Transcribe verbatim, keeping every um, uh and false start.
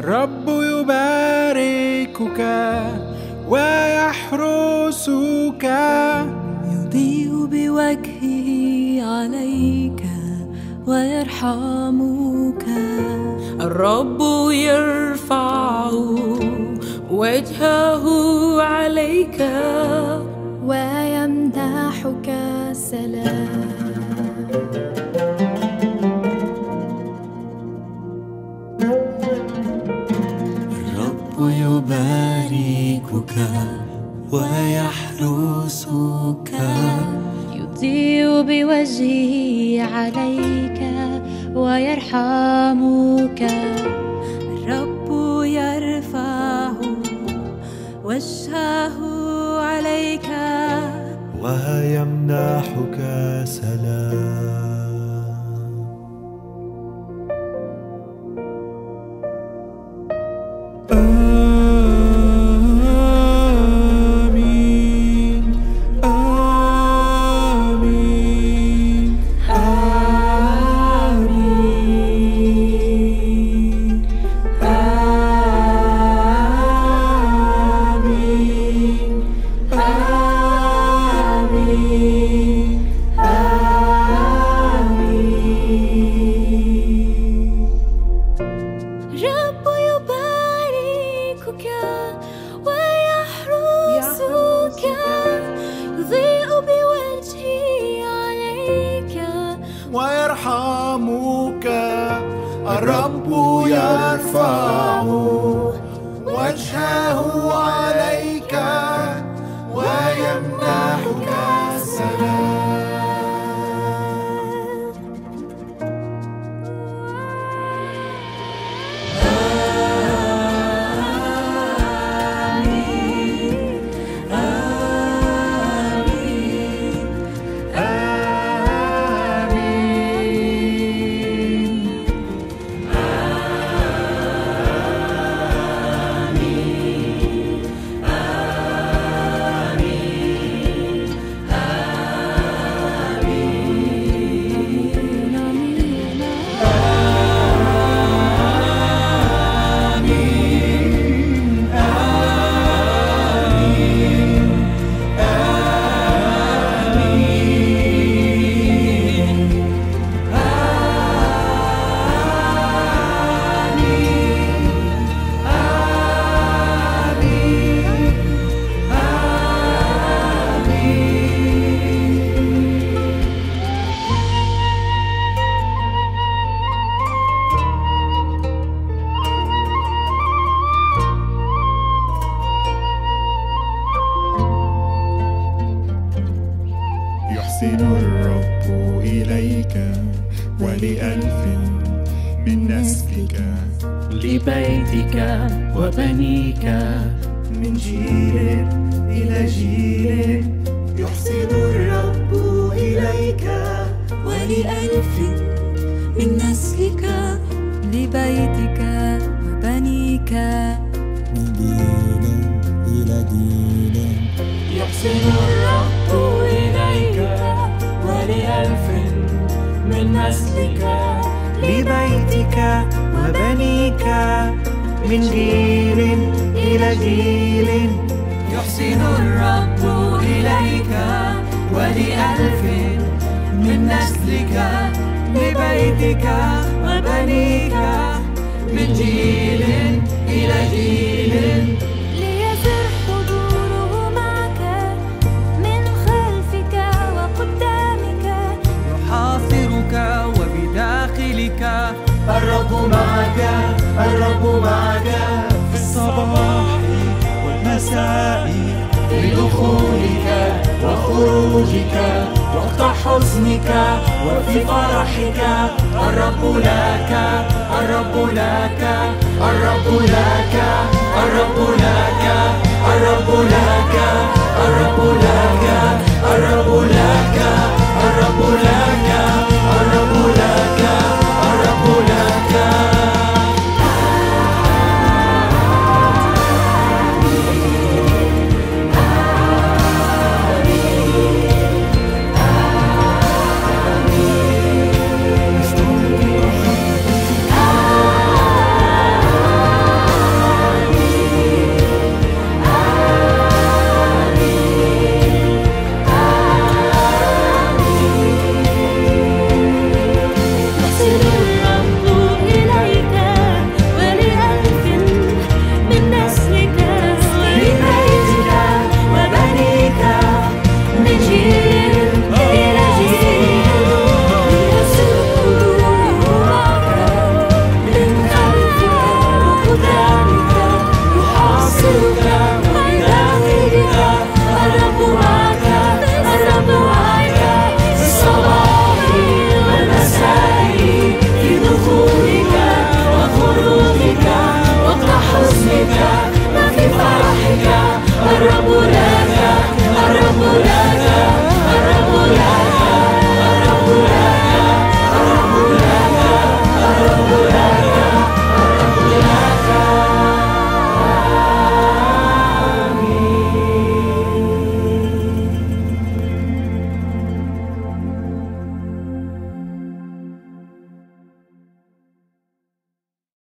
الرب يباركك ويحرسك، يضيء بوجهه عليك ويرحمك. الرب يرفع وجهه عليك ويمنحك سلام. الرب يباركك ويحرسك، يضيء بوجهه عليك ويرحمك. الرب يرفع وجهه عليك ويمنحك سلام. ويرحمك. الرب يرفع وجهه عليك ويمنحك سلام. يحسن الرب إليك ولألف من نسلك، لبيتك وبنيك، من جيل إلى جيل. يحسن الرب إليك ولألف من نسلك، لبيتك وبنيك، من جيل إلى جيل. يحسن الرب إليك ولألف من نسلك، لبيتك وبنيك، من جيل إلى جيل. يحسن الرب إليك ولألف من نسلك، لبيتك وبنيك، من جيل إلى جيل. ليزر حضوره معك من خلفك وقدامك، يحاصرك وبداخلك. الرب معك، الرب معك، في الصباح والمساء، في دخولك وخروجك، وقت حزنك وفي فرحك. الرب لك، الرب لك، الرب لك، الرب لك، الرب لك، الرب لك، الرب لك، الرب لك، الرب لك، الرب لك. آمين. الرب